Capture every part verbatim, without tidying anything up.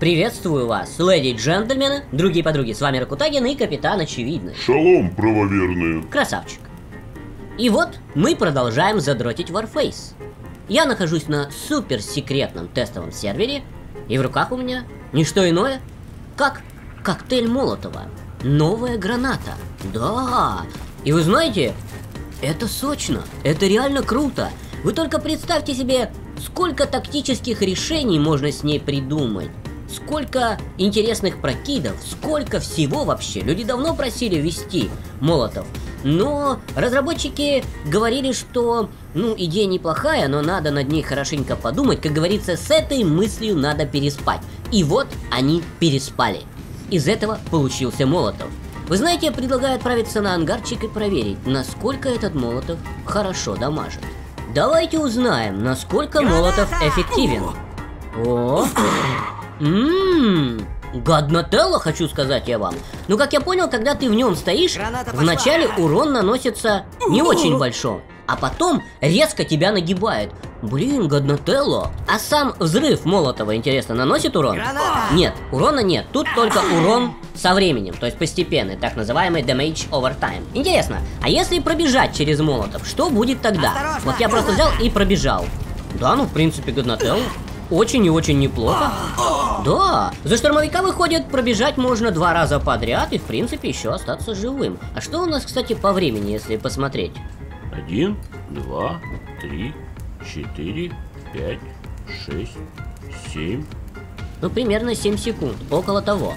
Приветствую вас, леди и джентльмены, другие подруги, с вами Ракутагин и Капитан Очевидный. Шалом, правоверные. Красавчик. И вот мы продолжаем задротить Warface. Я нахожусь на суперсекретном тестовом сервере, и в руках у меня не что иное, как коктейль Молотова. Новая граната. Да, и вы знаете, это сочно, это реально круто. Вы только представьте себе, сколько тактических решений можно с ней придумать. Сколько интересных прокидов, сколько всего вообще. Люди давно просили ввести Молотов. Но разработчики говорили, что, ну, идея неплохая, но надо над ней хорошенько подумать. Как говорится, с этой мыслью надо переспать. И вот они переспали. Из этого получился Молотов. Вы знаете, я предлагаю отправиться на ангарчик и проверить, насколько этот Молотов хорошо дамажит. Давайте узнаем, насколько Молотов эффективен. О! Ммм, гаднотелло, хочу сказать я вам. Ну, как я понял, когда ты в нем стоишь, вначале урон наносится не очень большой, а потом резко тебя нагибает. Блин, гаднотелло. А сам взрыв Молотова, интересно, наносит урон? Граната. Нет, урона нет. Тут только урон со временем, то есть постепенный, так называемый damage over time. Интересно, а если пробежать через Молотов, что будет тогда? Осторожно. Вот я просто взял и пробежал. Да, ну, в принципе, гаднотелло. Очень и очень неплохо. Да, за штурмовика выходит, пробежать можно два раза подряд и, в принципе, еще остаться живым. А что у нас, кстати, по времени, если посмотреть? Один, два, три, четыре, пять, шесть, семь. Ну, примерно семь секунд, около того.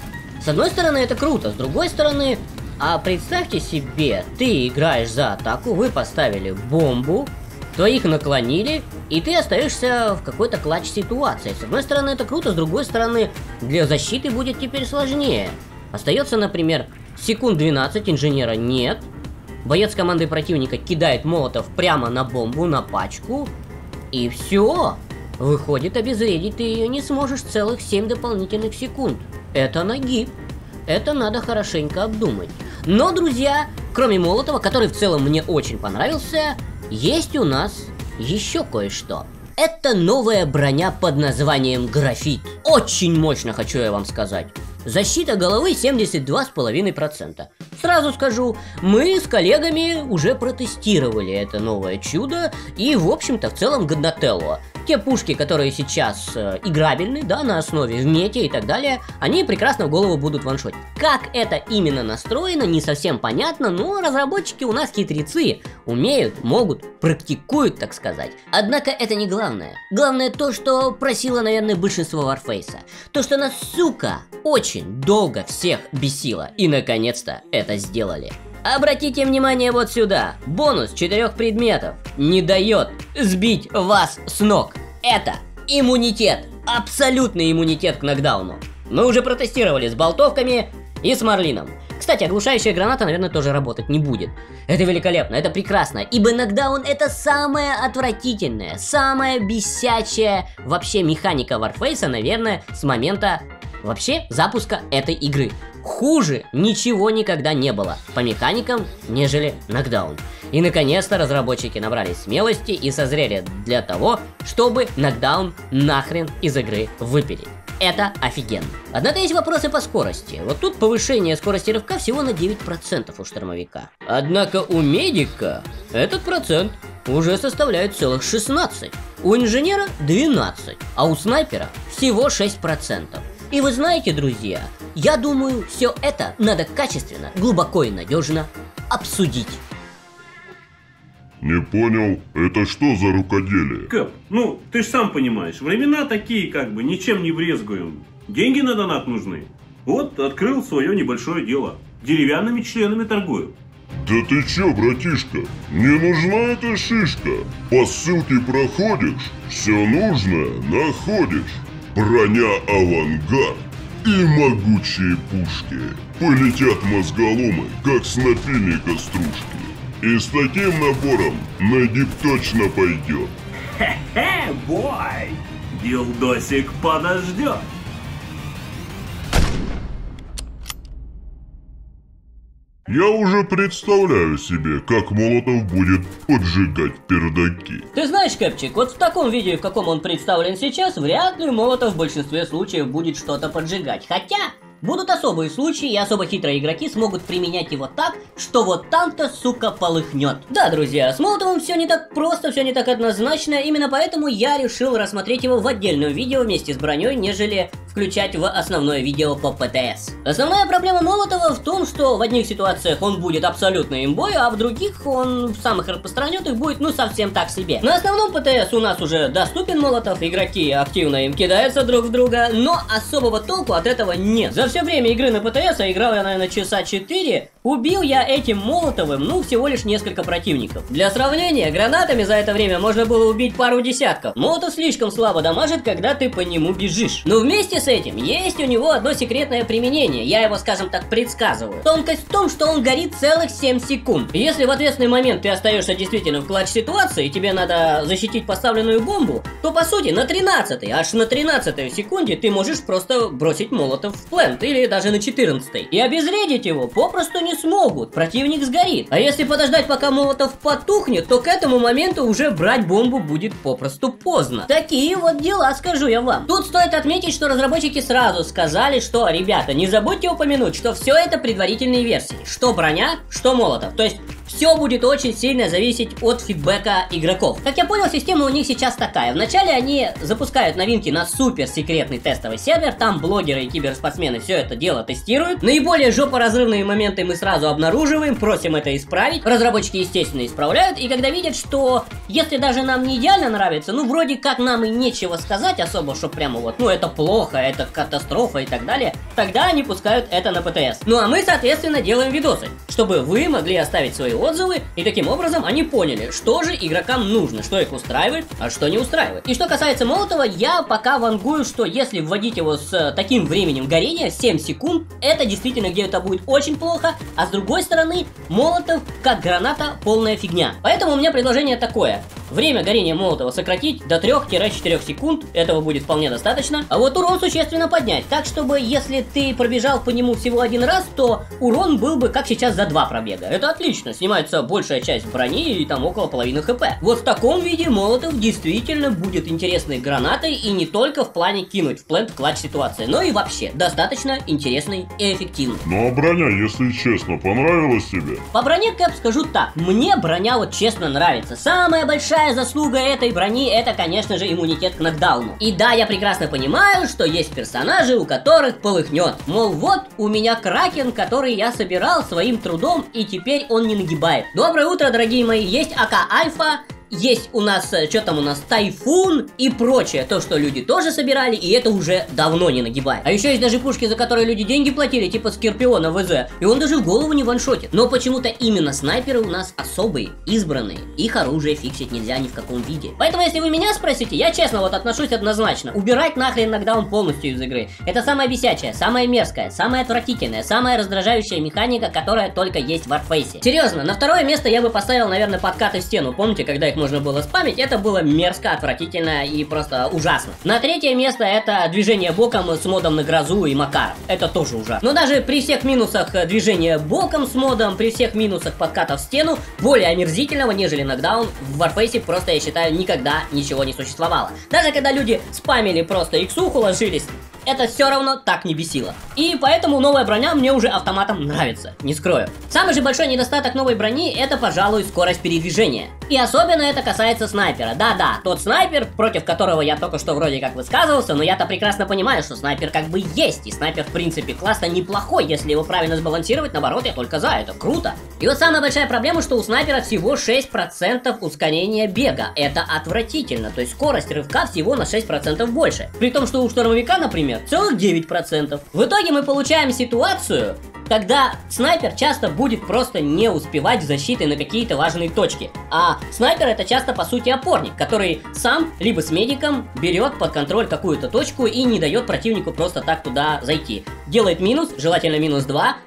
С одной стороны, это круто, с другой стороны, а представьте себе, ты играешь за атаку, вы поставили бомбу, твоих наклонили, и ты остаешься в какой-то клатч-ситуации. С одной стороны, это круто, с другой стороны, для защиты будет теперь сложнее. Остается, например, секунд двенадцать, инженера нет. Боец команды противника кидает Молотов прямо на бомбу, на пачку, и все. Выходит, обезвредить ты ее не сможешь целых семь дополнительных секунд. Это нагиб. Это надо хорошенько обдумать. Но, друзья, кроме Молотова, который в целом мне очень понравился, есть у нас еще кое-что. Это новая броня под названием Графит. Очень мощно, хочу я вам сказать. Защита головы семьдесят два и пять десятых процента. Сразу скажу, мы с коллегами уже протестировали это новое чудо, и, в общем-то, в целом гаднотелло. Те пушки, которые сейчас э, играбельны, да, на основе в мете и так далее, они прекрасно в голову будут ваншотить. Как это именно настроено, не совсем понятно, но разработчики у нас хитрецы, умеют, могут, практикуют, так сказать. Однако это не главное. Главное то, что просило, наверное, большинство Warface. То, что нас, сука, очень долго всех бесило, и наконец-то это сделали. Обратите внимание вот сюда. Бонус четырех предметов не дает сбить вас с ног. Это иммунитет. Абсолютный иммунитет к нокдауну. Мы уже протестировали с болтовками и с Марлином. Кстати, оглушающая граната, наверное, тоже работать не будет. Это великолепно, это прекрасно. Ибо нокдаун — это самая отвратительная, самая бесячая вообще механика Warface, наверное, с момента вообще запуска этой игры. Хуже ничего никогда не было по механикам, нежели нокдаун. И наконец-то разработчики набрались смелости и созрели для того, чтобы нокдаун нахрен из игры выпилить. Это офигенно. Однако есть вопросы по скорости. Вот тут повышение скорости рывка всего на девять процентов у штурмовика. Однако у медика этот процент уже составляет целых шестнадцать. У инженера двенадцать, а у снайпера всего шесть процентов. И вы знаете, друзья, я думаю, все это надо качественно, глубоко и надежно обсудить. Не понял, это что за рукоделие? Кэп, ну, ты ж сам понимаешь, времена такие, как бы, ничем не брезгуем. Деньги на донат нужны. Вот, открыл свое небольшое дело. Деревянными членами торгую. Да ты чё, братишка, не нужна эта шишка? По ссылке проходишь, все нужное находишь. Броня «Авангард» и могучие пушки. Полетят мозголомы, как с напильника стружки. И с таким набором на дип точно пойдет. Хе-хе, бой! Дилдосик подождет. Я уже представляю себе, как Молотов будет поджигать пердаки. Ты знаешь, Кэпчик, вот в таком виде, в каком он представлен сейчас, вряд ли Молотов в большинстве случаев будет что-то поджигать. Хотя... будут особые случаи, и особо хитрые игроки смогут применять его так, что вот там-то, сука, полыхнет. Да, друзья, с Молотовым все не так просто, все не так однозначно, именно поэтому я решил рассмотреть его в отдельном видео вместе с броней, нежели включать в основное видео по ПТС. Основная проблема Молотова в том, что в одних ситуациях он будет абсолютно имбой, а в других он в самых распространенных будет ну совсем так себе. На основном ПТС у нас уже доступен Молотов, игроки активно им кидаются друг в друга, но особого толку от этого нет. За все время игры на ПТС, а играл я, наверное, часа четыре, убил я этим Молотовым, ну, всего лишь несколько противников. Для сравнения, гранатами за это время можно было убить пару десятков. Молотов слишком слабо дамажит, когда ты по нему бежишь. Но вместе с этим, есть у него одно секретное применение, я его, скажем так, предсказываю. Тонкость в том, что он горит целых семь секунд. И если в ответственный момент ты остаешься действительно в клатч-ситуации, и тебе надо защитить поставленную бомбу, то, по сути, на тринадцатой, аж на тринадцатой секунде ты можешь просто бросить Молотов в плент, или даже на четырнадцатой. И обезвредить его попросту не смогут, противник сгорит. А если подождать, пока Молотов потухнет, то к этому моменту уже брать бомбу будет попросту поздно. Такие вот дела, скажу я вам. Тут стоит отметить, что разработчики сразу сказали, что, ребята, не забудьте упомянуть, что все это предварительные версии. Что броня, что Молотов. То есть... все будет очень сильно зависеть от фидбэка игроков. Как я понял, система у них сейчас такая. Вначале они запускают новинки на супер секретный тестовый сервер, там блогеры и киберспортсмены все это дело тестируют. Наиболее жопоразрывные моменты мы сразу обнаруживаем, просим это исправить. Разработчики, естественно, исправляют, и когда видят, что если даже нам не идеально нравится, ну вроде как нам и нечего сказать особо, что прямо вот, ну это плохо, это катастрофа и так далее, тогда они пускают это на ПТС. Ну а мы, соответственно, делаем видосы, чтобы вы могли оставить свои отзывы, и таким образом они поняли, что же игрокам нужно, что их устраивает, а что не устраивает. И что касается Молотова, я пока вангую, что если вводить его с таким временем горения, семь секунд, это действительно где-то будет очень плохо, а с другой стороны, Молотов как граната полная фигня. Поэтому у меня предложение такое. Время горения Молотова сократить до трёх-четырёх секунд, этого будет вполне достаточно. А вот урон существенно поднять, так чтобы если ты пробежал по нему всего один раз, то урон был бы как сейчас за два пробега. Это отлично, снимается большая часть брони и там около половины хп. Вот в таком виде Молотов действительно будет интересной гранатой, и не только в плане кинуть в плент клатч ситуации, но и вообще достаточно интересной и эффективной. Ну а броня, если честно, понравилась тебе? По броне, Кэп, скажу так, мне броня вот честно нравится. Самая большая заслуга этой брони — это, конечно же, иммунитет к нокдауну. И да, я прекрасно понимаю, что есть персонажи, у которых полыхнет. Мол, вот у меня кракен, который я собирал своим трудом, и теперь он не нагибает. Доброе утро, дорогие мои, есть АК Альфа. Есть у нас, что там у нас, Тайфун и прочее, то, что люди тоже собирали, и это уже давно не нагибает. А еще есть даже пушки, за которые люди деньги платили, типа Скорпиона ВЗ, и он даже в голову не ваншотит. Но почему-то именно снайперы у нас особые, избранные. Их оружие фиксить нельзя ни в каком виде. Поэтому, если вы меня спросите, я честно вот отношусь однозначно. Убирать нахрен нокдаун полностью из игры. Это самая бесячая, самая мерзкая, самая отвратительная, самая раздражающая механика, которая только есть в Warface. Серьезно, на второе место я бы поставил, наверное, подкаты в стену. Помните, когда их можно было спамить, это было мерзко, отвратительно и просто ужасно. На третье место это движение боком с модом на грозу и Макаров. Это тоже ужасно. Но даже при всех минусах движения боком с модом, при всех минусах подката в стену, более омерзительного, нежели нокдаун, в Warface просто, я считаю, никогда ничего не существовало. Даже когда люди спамили просто иксуху, ложились, это все равно так не бесило. И поэтому новая броня мне уже автоматом нравится, не скрою. Самый же большой недостаток новой брони — это, пожалуй, скорость передвижения. И особенно это касается снайпера. Да-да, тот снайпер, против которого я только что вроде как высказывался, но я-то прекрасно понимаю, что снайпер как бы есть. И снайпер, в принципе, классно неплохой, если его правильно сбалансировать, наоборот, я только за, это круто. И вот самая большая проблема, что у снайпера всего шесть процентов ускорения бега. Это отвратительно, то есть скорость рывка всего на шесть процентов больше. При том, что у штурмовика, например, целых девять процентов. В итоге мы получаем ситуацию, когда снайпер часто будет просто не успевать с защитой на какие-то важные точки. А снайпер — это часто, по сути, опорник, который сам, либо с медиком, берет под контроль какую-то точку и не дает противнику просто так туда зайти. Делает минус, желательно минус два,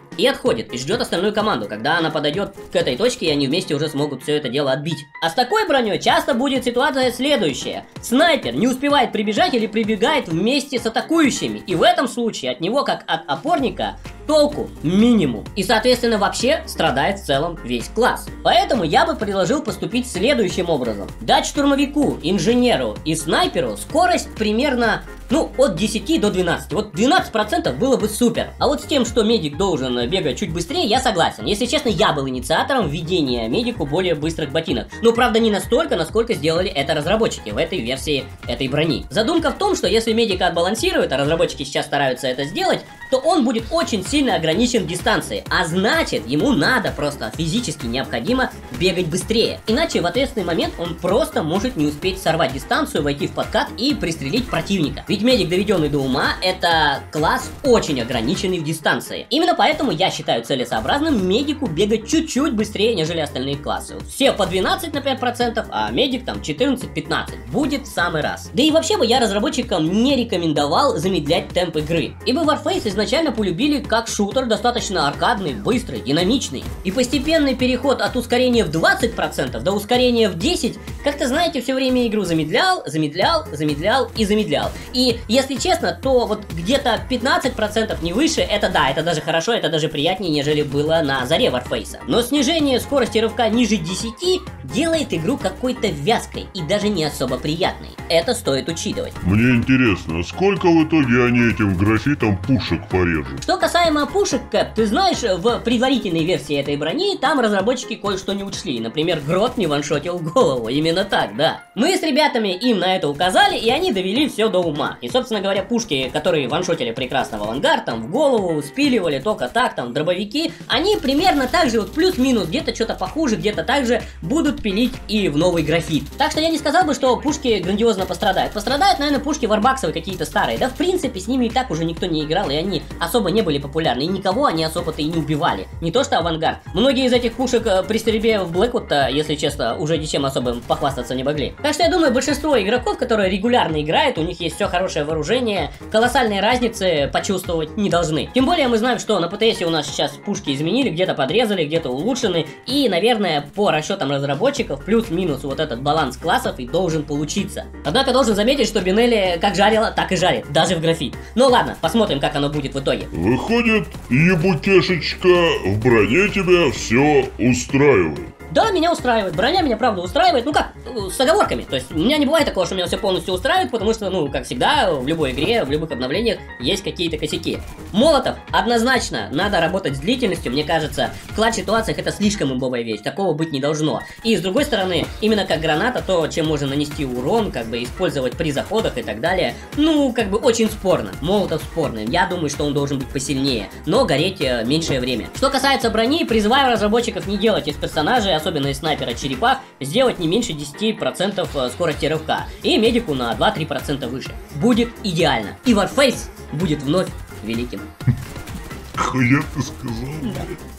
и отходит, и ждет остальную команду, когда она подойдет к этой точке, и они вместе уже смогут все это дело отбить. А с такой броней часто будет ситуация следующая. Снайпер не успевает прибежать или прибегает вместе с атакующими, и в этом случае от него, как от опорника, толку минимум. И, соответственно, вообще страдает в целом весь класс. Поэтому я бы предложил поступить следующим образом. Дать штурмовику, инженеру и снайперу скорость примерно, ну, от десяти до двенадцати. Вот двенадцать процентов было бы супер. А вот с тем, что медик должен бегать чуть быстрее, я согласен. Если честно, я был инициатором введения медику более быстрых ботинок. Но, правда, не настолько, насколько сделали это разработчики в этой версии этой брони. Задумка в том, что если медика отбалансирует, а разработчики сейчас стараются это сделать, то он будет очень сильно ограничен в дистанции. А значит, ему надо просто физически необходимо бегать быстрее. Иначе в ответственный момент он просто может не успеть сорвать дистанцию, войти в подкат и пристрелить противника. Ведь медик, доведенный до ума, это класс очень ограниченный в дистанции. Именно поэтому я считаю целесообразным медику бегать чуть-чуть быстрее, нежели остальные классы. Все по двенадцать на пять процентов, а медик там четырнадцать-пятнадцать. Будет в самый раз. Да и вообще бы я разработчикам не рекомендовал замедлять темп игры. Ибо Warface изначально полюбили как шутер, достаточно аркадный, быстрый, динамичный. И постепенный переход от ускорения в двадцать процентов до ускорения в десять процентов, как-то, знаете, все время игру замедлял, замедлял, замедлял и замедлял. И, если честно, то вот где-то пятнадцать процентов не выше, это да, это даже хорошо, это даже приятнее, нежели было на заре Warface. Но снижение скорости рывка ниже десяти делает игру какой-то вязкой и даже не особо приятной. Это стоит учитывать. Мне интересно, сколько в итоге они этим графитом пушек порежут? Что касаемо пушек, Кэп, ты знаешь, в предварительной версии этой брони там разработчики кое-что не учли. Например, Грот не ваншотил в голову. Именно так, да. Мы с ребятами им на это указали, и они довели все до ума. И, собственно говоря, пушки, которые ваншотили прекрасно в авангард, там в голову, спиливали только так, там дробовики, они примерно так же, вот плюс-минус, где-то что-то похуже, где-то так же будут пилить и в новый графит. Так что я не сказал бы, что пушки грандиозно пострадают. Пострадают, наверное, пушки варбаксовые какие-то старые. Да, в принципе, с ними и так уже никто не играл, и они особо не были популярны, и никого они особо-то и не убивали. Не то что авангард. Многие из этих пушек при стрельбе в Блэквуд-то, если честно, уже ничем особым похвастаться не могли. Так что я думаю, большинство игроков, которые регулярно играют, у них есть все хорошее вооружение, колоссальные разницы почувствовать не должны. Тем более мы знаем, что на ПТСе у нас сейчас пушки изменили, где-то подрезали, где-то улучшены, и, наверное, по расчетам разработчиков, плюс-минус вот этот баланс классов и должен получиться. Однако должен заметить, что Бинелли как жарила, так и жарит, даже в графит. Ну ладно, посмотрим, как оно будет в итоге. Выходит, ебутешечка, в броне тебя все устраивает. Да, меня устраивает. Броня меня, правда, устраивает. Ну как, с оговорками. То есть у меня не бывает такого, что меня все полностью устраивает, потому что, ну, как всегда, в любой игре, в любых обновлениях есть какие-то косяки. Молотов однозначно надо работать с длительностью. Мне кажется, в клатч-ситуациях это слишком имбовая вещь. Такого быть не должно. И с другой стороны, именно как граната, то, чем можно нанести урон, как бы использовать при заходах и так далее, ну, как бы очень спорно. Молотов спорный. Я думаю, что он должен быть посильнее, но гореть э, меньшее время. Что касается брони, призываю разработчиков не делать из персонажей, особенно из снайпера черепах, сделать не меньше десяти процентов скорости рывка. И медику на два-три процента выше. Будет идеально. И Warface будет вновь великим. Хуя ты сказал, блядь.